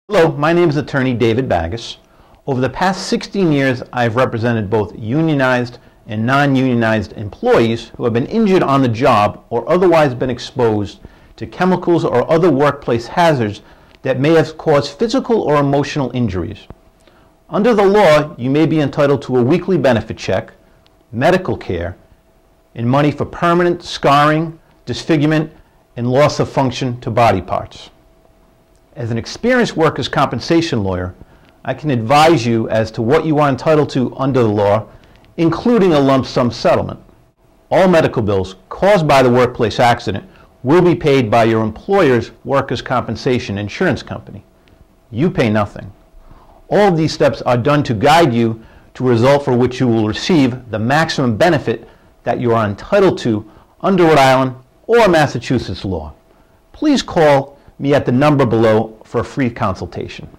Hello, my name is attorney David Baggis. Over the past 16 years, I've represented both unionized and non-unionized employees who have been injured on the job or otherwise been exposed to chemicals or other workplace hazards that may have caused physical or emotional injuries. Under the law, you may be entitled to a weekly benefit check, medical care, and money for permanent scarring, disfigurement, and loss of function to body parts. As an experienced workers' compensation lawyer, I can advise you as to what you are entitled to under the law, including a lump sum settlement. All medical bills caused by the workplace accident will be paid by your employer's workers' compensation insurance company. You pay nothing. All of these steps are done to guide you to a result for which you will receive the maximum benefit that you are entitled to under Rhode Island or Massachusetts law. Please call me at the number below for a free consultation.